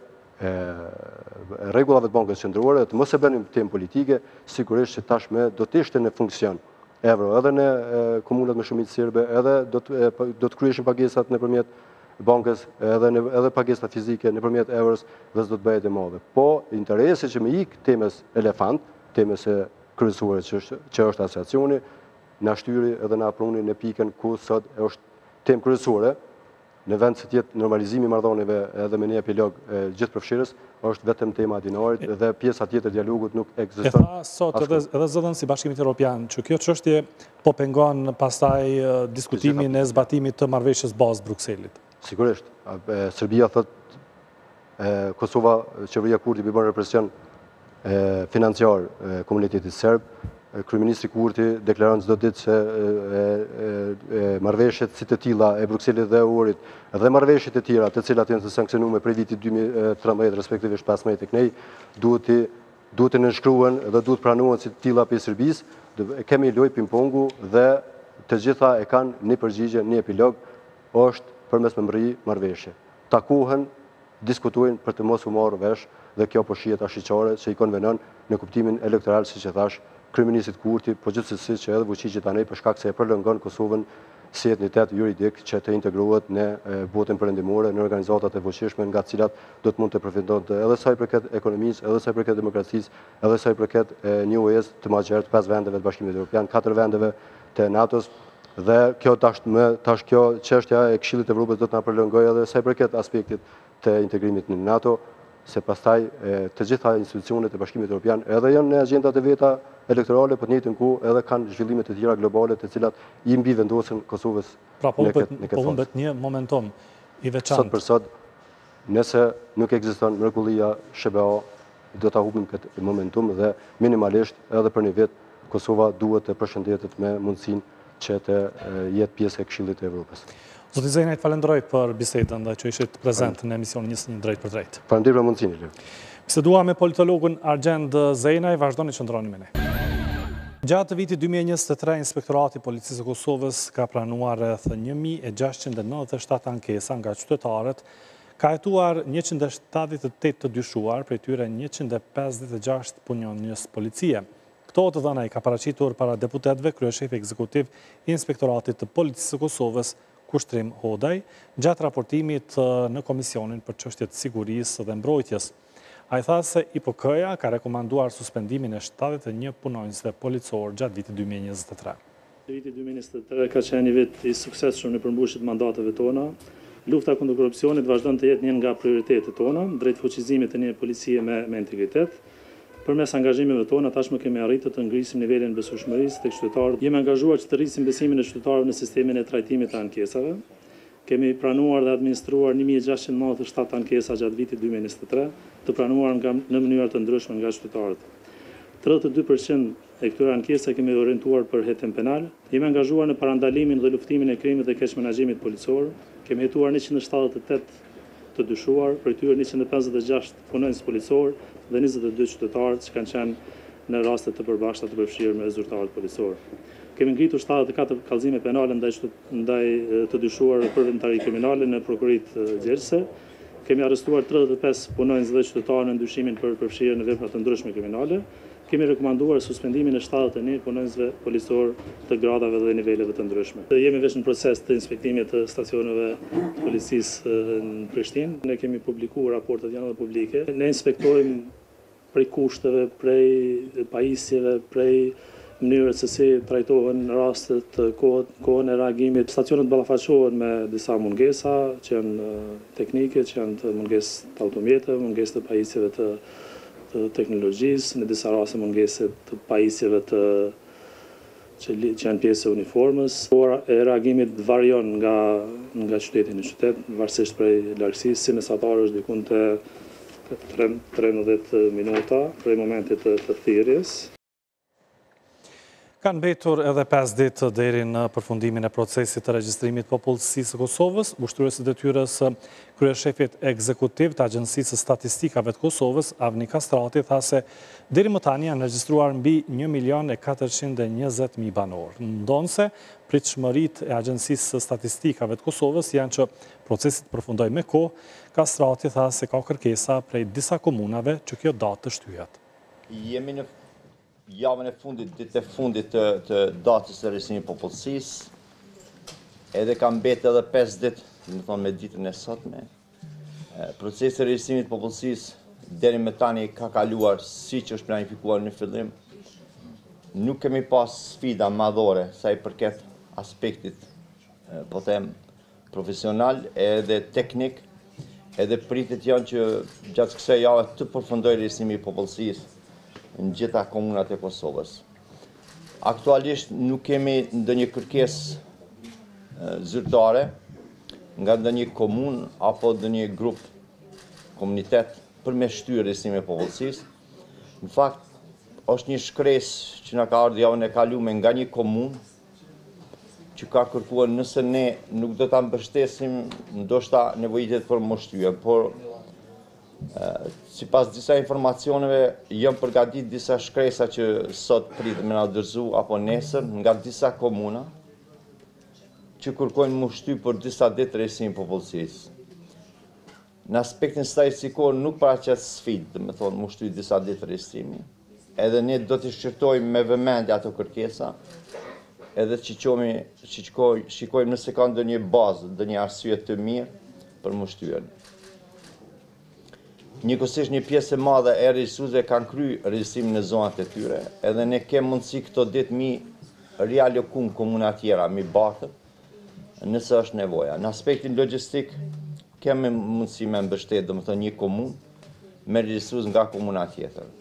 rregullave të Bankës Qendrore, të mos e bënim temë politike, sigurisht që tashmë do të ishte në funksion euro edhe në komunat me shumicë serbe, edhe do të do të kryeshin pagesat nëpërmjet bankës, edhe edhe pagesa fizike nëpërmjet euros, dhe s'do të bëhet e madhe. Po interesi që më ik temës elefant, temës së kryesore që është që është asociacioni, na shtyri edhe na pruni në pikën ku sot është temë kryesore, në vend se të jetë normalizimi i marrëdhënieve edhe me një epilog gjithë përfshirës, është vetëm tema e dinarit dhe pjesa tjetër e dialogut nuk ekziston. E tha sot edhe edhe zëdhënësi i Bashkimit Evropian që kjo çështje po pengon pastaj diskutimin e zbatimit të marrëveshjes bazë Brukselit. Sigurisht, Serbia thot Kosova, qeveria e Kurti i bën represion financiar komunitetit serb. Kryeministri Kurti deklaron çdo ditë se marrëveshjet si të tilla e Brukselit dhe Uhurit dhe marrëveshjet e tjera të cilat janë të sankcionuara prej vitit dy mijë e trembëdhjetë respektivisht pesëmbëdhjetë tek ne, duhet duhet të nënshkruhen dhe duhet pranohen si të tilla për Serbisë. Kemi lojë ping-pongu dhe të gjitha e kanë një përgjigje, një epilog, është përmes mëmbëri marrëveshje. Takohen, diskutojnë për të mos u marrë vesh dhe kjo po shihet ashiqare që i konvenon në kuptimin elektoral, siç e thash, kryeministit Kurti, po gjithsesi që edhe fuqitë tani për shkak se e prolongon Kosovën si entitet juridik që të integrohet në botën perëndimore, në organizatat e fuqishme nga të cilat do të mund të përfitonte edhe sa i përket ekonomisë, edhe sa i përket demokracisë, edhe sa i përket një U E-s të magjert, pesë vendeve të Bashkimit Evropian, katër vendeve të NATO-s, dhe kjo tash më tash kjo çështja e Këshillit të Evropës do të na prolongojë edhe sa i përket aspektit të integrimit në NATO, se pastaj të gjitha institucionet e Bashkimit Evropian edhe janë në agjendat e veta elektorale, për të njëjtën kohë edhe kanë zhvillime të tjera globale të cilat i mbi vendosen Kosovës. Pra po humbet një momentum i veçantë. Sot për sot, nëse nuk ekziston mrekullia S B A, do ta humbim këtë momentum dhe minimalisht edhe për një vit Kosova duhet të përshëndetet me mundësinë që të jetë pjesë e Këshillit të Evropës. Zoti Zejnaj, falenderoj për bisedën dhe që ishit prezent në emisionin njësë një drejt për drejt. Falenderoj për mundësinë. Bisedua me politologun Argjend Zejnaj, vazhdoni që ndroni me ne. Gjatë vitit dy mijë e njëzet e tre, Inspektorati i Policisë së Kosovës ka pranuar rreth një mijë e gjashtëqind e nëntëdhjetë e shtatë ankesa nga qytetarët, ka hetuar njëqind e shtatëdhjetë e tetë të dyshuar, prej tyre njëqind e pesëdhjetë e gjashtë punonjës policie. Këto të dhëna i ka paraqitur para deputetëve kryeshefi ekzekutiv i Inspektoratit të Policisë së Kosovës, Kushtrim Hodaj, gjatë raportimit në Komisionin për çështjet sigurisë dhe mbrojtjes. Ai tha se I P K-ja ka rekomanduar suspendimin e shtatëdhjetë e një punonjësve policor gjatë vitit dy mijë e njëzet e tre. Viti dy mijë e njëzet e tre ka qenë një vit I suksesshëm në përmbushjet mandateve tona. Lufta kundër korrupsionit vazhdon të jetë një nga prioritetet tona, drejt fuqizimit të një policie me, me integritet. Përmes angazhimeve tona, tashmë kemi arritur të ngrisim nivelin e besueshmërisë tek qytetarët. Jemi angazhuar që të rrisim besimin e qytetarëve në sistemin e trajtimit të ankesave. Kemi pranuar dhe administruar një mijë e gjashtëqind e nëntëdhjetë e shtatë ankesa gjatë vitit dy mijë e njëzet e tre, të pranuar nga, në mënyra të ndryshme nga qytetarët. tridhjetë e dy përqind e këtyre ankesa kemi orientuar për hetën penal. Jemi angazhuar në parandalimin dhe luftimin e krimit dhe keq menaxhimit policor. Kemi hetuar njëqind e shtatëdhjetë e tetë të dyshuar, për këtyre njëqind e pesëdhjetë e gjashtë punonjës policor dhe njëzet e dy qytetarë që kanë qenë në raste të përbashkëta të përfshirë me zyrtarët policor. Kemi ngritur shtatëdhjetë e katër kallëzime penale ndaj, ndaj të dyshuar për veprimtari kriminale në prokurisë gjergjëse. Kemi arrestuar tridhjetë e pesë punonjës dhe qytetarë në ndyshimin për përfshirje në vepra të ndryshme kriminale. Kemi rekomanduar suspendimin e shtatëdhjetë e një punonjësve policor të gradave dhe niveleve të ndryshme. Jemi veç në proces të inspektimit të stacioneve të policisë në Prishtinë. Ne kemi publikuar raportet janë edhe publike. Ne inspektojmë prej kushteve, prej pajisjeve, prej mënyrës se si trajtohen rastet të kohën e reagimit. Stacionet ballafaqohen me disa mungesa që janë teknike, që janë të mungesë të automjeteve, mungesë të pajisjeve të të teknologjisë, në disa raste mungese të pajisjeve të që, që janë pjesë e uniformës. Ora e reagimit varion nga nga qyteti në qytet, varësisht prej largësisë, si mesatar është diku te tridhjetë minuta prej momentit të, të thirrjes. Kanë mbetur edhe pesë ditë deri në përfundimin e procesit të regjistrimit popullsisë së Kosovës. Ushtruesi detyrës kryeshefit ekzekutiv të Agjencisë së Statistikave të Kosovës, Avni Kastrati, tha se deri më tani janë regjistruar mbi një milion e katërqind e njëzet mijë banor. Ndonse pritshmëritë e Agjencisë së Statistikave të Kosovës janë që procesi të përfundojë me kohë. Kastrati tha se ka kërkesa prej disa komunave që kjo datë të shtyhet. Jemi në javën e fundit, ditë e fundit të, të datës së regjistrimit popullsisë, edhe ka mbetë edhe pesë ditë, do të thonë me ditën e sotme. Procesi i regjistrimit popullsisë deri më tani ka kaluar siç është planifikuar në fillim. Nuk kemi pas sfida madhore sa I përket aspektit, po them, profesional edhe teknik, edhe pritet janë që gjatë kësaj jave të përfundojë regjistrimi I popullsisë në gjitha komunat e Kosovës. Aktualisht nuk kemi ndonjë kërkesë zyrtare nga ndonjë komunë apo ndonjë grup komunitet për me shtyr regjistrimin e popullsisë. Në fakt, është një shkresë që na ka ardhur javën e kaluar nga një komunë që ka kërkuar nëse ne nuk do ta mbështesim ndoshta nevojitet për moshtyrje, por si pas disa informacioneve, jënë përgatit disa shkresa që sot pritë me na dërzu apo nesër nga disa komuna që kërkojnë mushty për disa ditë regjistrimi popullsisë. Në aspektin statistikor nuk paraqet sfidë, dhe me thonë mushty disa ditë regjistrimi. Edhe ne do të shqyrtojmë me vëmendje ato kërkesa, edhe që shikojmë nëse ka ndonjë bazë, ndonjë arsye të mirë për mushtyrjen. Njëkohësisht një pjesë e madhe e regjistruesve kanë kryer regjistrimin në zonat e tyre, edhe ne kemi mundësi këto ditë mi rialokun komuna tjera, mi batër, nëse është nevoja. Në aspektin logjistik, kemi mundësi me mbështet, do të thonë një komunë me regjistrues nga komuna tjetër.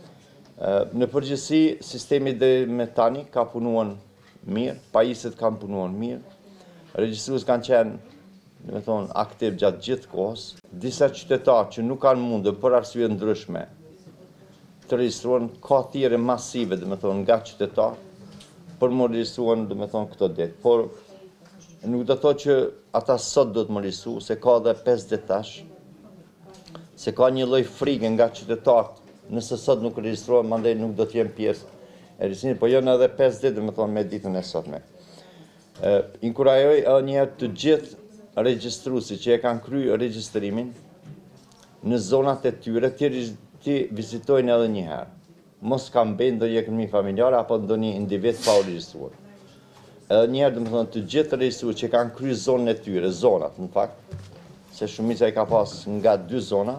Në përgjithësi, sistemi deri më tani ka punuar mirë, pajisjet kanë punuar mirë, regjistrues kanë qenë dhe me thonë, aktiv gjatë gjithë kohës. Disa qytetarë që nuk kanë mundë për arsye ndryshme të regjistruan, ka thirrje masive dhe me thonë, nga qytetarë për më regjistruan dhe me thonë këto ditë. Por nuk do të thotë që ata sot do të më registru, se ka dhe pesë ditë tash, se ka një lloj frike nga qytetarët, nëse sot nuk regjistruan, mandej nuk do të jenë pjesë e regjistrimit, po janë edhe pesë ditë dhe me thonë me ditën e sotme. Inkurajoj edhe një herë të gjithë regjistruesi që e kanë kryer regjistrimin në zonat e tyre të vizitojnë edhe një herë. mos ka mbet ndonjë ekonomi familjare apo ndonjë individ pa u regjistruar. Edhe njerë, dhe më thonë, të gjithë të regjistruar që kanë kry zonën e tyre, zonat, në fakt, se shumica i ka pas nga dy zona,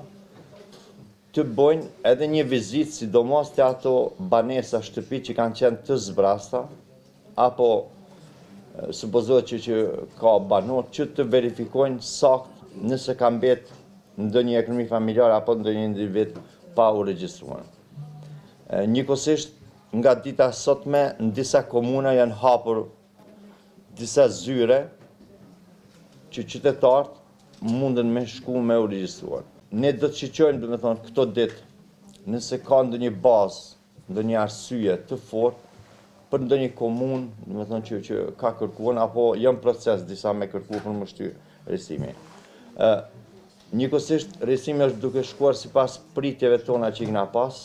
të bojnë edhe një vizitë, sidomos të ato banesa shtëpi që kanë qenë të zbrasta, apo supozohet që, që ka banor, që të verifikojnë sakt nëse ka mbet ndonjë ekonomi familjare apo ndonjë individ pa u regjistruar. Njëkohësisht, nga dita sotme, në disa komuna janë hapur disa zyre që qytetarët mundën me shku me u regjistruar. Ne do të shiqojmë, dhe me thonë, këto ditë, nëse ka ndonjë bazë, ndonjë arsye të fortë për ndonjë komunë, dhe me thonë, që, që ka kërkuar, apo janë proces disa me kërkuar për më shty regjistrimin. Njëkohësisht, regjistimi është duke shkuar sipas pritjeve tona që i kena pas,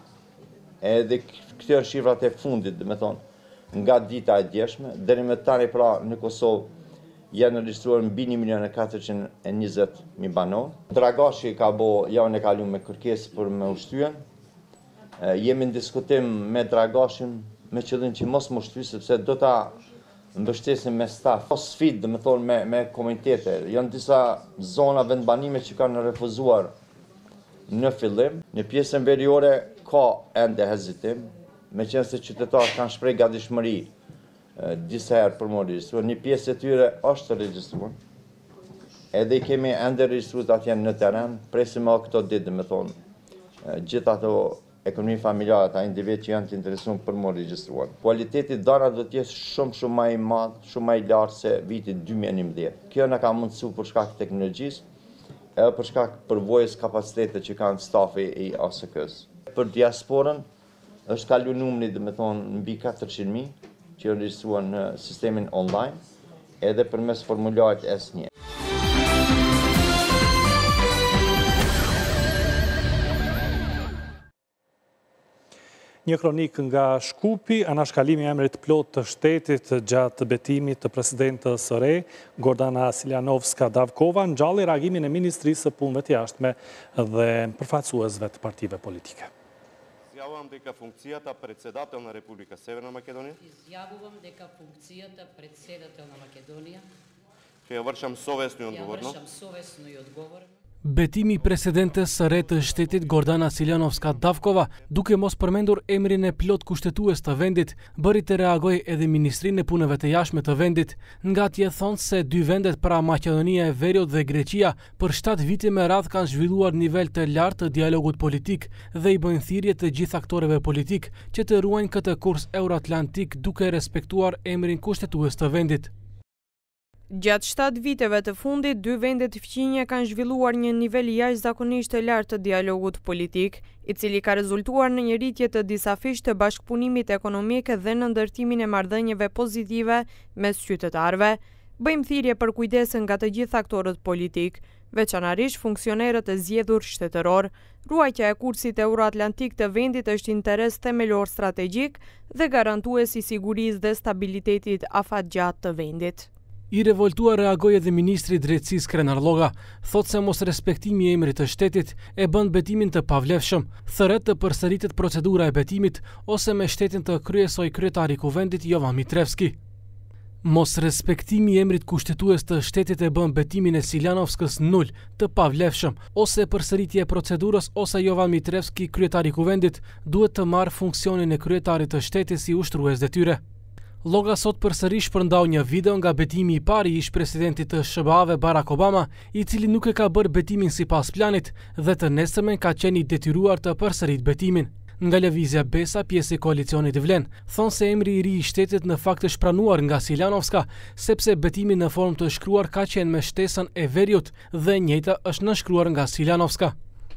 edhe këto janë shifrat e fundit, dhe me thonë, nga dita e djeshme, deri më tani pra në Kosovë janë regjistruar mbi një milion e katërqind e njëzet mijë banor. Dragashi ka bo javën e kaluar me kërkesë për me ushtyen. Jemi në diskutim me Dragashin me qëllim që mos më ushty, sepse do ta mbështesim me staf. Po sfidë, dhe me thonë, me, me komitete. Janë disa zona vendbanime që kanë refuzuar në fillim. Në pjesën veriore ka ende hezitim, me qenë se qytetarët kanë shprej gatishmëri disa herë për më regjistruar. Një pjesë e tyre është regjistruar. Edhe i kemi ende regjistruar atje në teren, presim me këto ditë, dhe me thonë, gjithë ato ekonomi familjare, ata individ që janë të interesuar për më regjistruar. Kualiteti dana do të jetë shumë shumë më i madh, shumë më i lartë se viti dy mijë e njëmbëdhjetë. Kjo na ka mundësuar për shkak të teknologjisë, edhe për shkak të përvojës kapacitete që kanë stafi i A S K-s. Për diasporën është kalu numri, dhe me thonë, mbi katërqind mijë që janë regjistruar në sistemin online, edhe përmes formularit S një. Një kronik nga Shkupi, anashkalimi e emrit plot të shtetit gjatë betimit të presidentës së re, Gordana Siljanovska-Davkova, ngjalli reagimin e Ministrisë së Punëve të Jashtme dhe përfaqësuesve të partive politike. Изјавувам дека функцијата председател на Република Северна Македонија Изјавувам дека функцијата председател на Македонија ќе ја вршам совесно и ја одговорно. вршам совесно и одговорно. Betimi i presidentes së re të shtetit Gordana Siljanovska-Davkova, duke mos përmendur emrin e plot kushtetues të vendit, bëri të reagoj edhe Ministrinë e Punëve të Jashtme të vendit, nga tje thonë se dy vendet pra Maqedonia e Veriut dhe Greqia për shtatë vite me radhë kanë zhvilluar nivel të lartë të dialogut politik dhe i bëjnë thirrje të gjithë aktorëve politik që të ruajnë këtë kurs euroatlantik duke respektuar emrin kushtetues të vendit. Gjatë shtatë viteve të fundit, dy vendet fqinje kanë zhvilluar një nivel jashtëzakonisht të lartë të dialogut politik, i cili ka rezultuar në një rritje të disafisht të bashkëpunimit ekonomik dhe në ndërtimin e marrëdhënieve pozitive mes qytetarëve. Bëjmë thirrje për kujdesën nga të gjithë aktorët politik, veçanërisht funksionerët e zgjedhur shtetëror. Ruajtja e kursit euroatlantik të vendit është interes themelor strategjik dhe garantues i sigurisë dhe stabilitetit afatgjatë të vendit. I revoltuar reagoi edhe Ministri i Drejtësisë Krenar Lloga, thotë se mos respektimi i emrit të shtetit e bën betimin të pavlefshëm, thërret të përsëritet procedura e betimit ose me shtetin të kryesoj kryetari i kuvendit Jovan Mitrevski. Mos respektimi i emrit kushtetues të shtetit e bën betimin e Siljanovskës nul, të pavlefshëm, ose përsëritje e procedurës ose Jovan Mitrevski, kryetari i kuvendit, duhet të marrë funksionin e kryetarit të shtetit si ushtrues detyre. Lloga sot përsëri shpërndau një video nga betimi i parë i ish presidentit të S B A-ve Barack Obama, i cili nuk e ka bërë betimin sipas planit dhe të nesërmen ka qenë i detyruar të përsërit betimin. Nga lëvizja Besa, pjesë e koalicionit Vlen, thonë se emri i ri i shtetit në fakt është pranuar nga Siljanovska, sepse betimi në formë të shkruar ka qenë me shtesën e Veriut dhe njëjta është nënshkruar nga Siljanovska.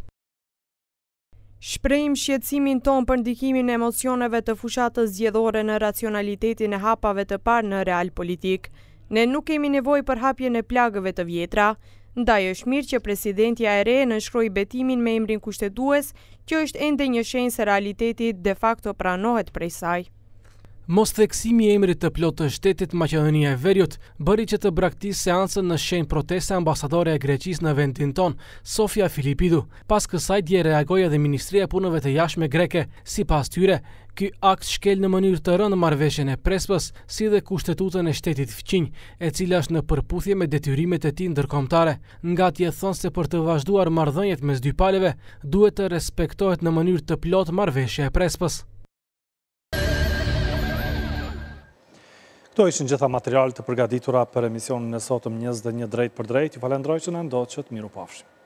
Shprehim shqetësimin ton për ndikimin e emocioneve të fushatës zgjedhore në racionalitetin e hapave të parë në real politik. Ne nuk kemi nevojë për hapjen e plagëve të vjetra, ndaj është mirë që presidentja e re nënshkroi betimin me emrin kushtetues, që është ende një shenjë se realiteti de facto pranohet prej saj. Mos theksimi i emrit të plot të shtetit Maqedonia e Veriut bëri që të braktisë seancën në shenjë proteste ambasadore e Greqisë në vendin ton, Sofia Filipidu. Pas kësaj dje reagoi edhe Ministria e Punëve të Jashtme greke. Sipas tyre, ky akt shkel në mënyrë të rëndë marrëveshjen e Prespës, si dhe kushtetutën e shtetit fqinj, e cila është në përputhje me detyrimet e tij ndërkombëtare. Ngatje thon se për të vazhduar marrëdhëniet mes dy palëve, duhet të respektohet në mënyrë të plotë marrëveshja e Prespës. Këto ishin gjitha materialet të përgatitura për emisionin e sotëm njëzet e një drejt për drejt. Ju falenderoj që na ndoqët, miru pafshim.